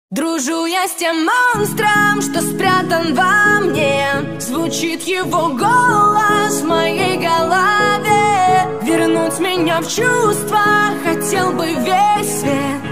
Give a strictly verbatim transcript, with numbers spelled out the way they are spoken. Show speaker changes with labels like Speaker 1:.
Speaker 1: Дружу я с тем монстром, что спрятан во мне. Звучит его голос в моей голове. Вернуть меня в чувства хотел бы весь свет.